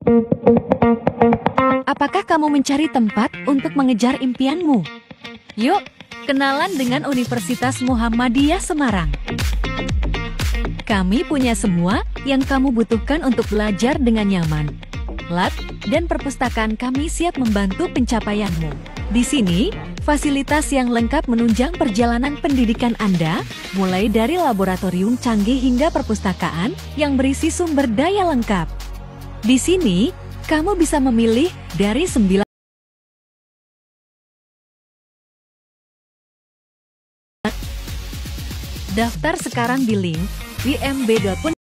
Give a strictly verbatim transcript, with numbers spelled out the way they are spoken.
Apakah kamu mencari tempat untuk mengejar impianmu? Yuk, kenalan dengan Universitas Muhammadiyah Semarang. Kami punya semua yang kamu butuhkan untuk belajar dengan nyaman. Lab dan perpustakaan kami siap membantu pencapaianmu. Di sini, fasilitas yang lengkap menunjang perjalanan pendidikan Anda, mulai dari laboratorium canggih hingga perpustakaan yang berisi sumber daya lengkap. Di sini, kamu bisa memilih dari sembilan daftar sekarang di link w m b dot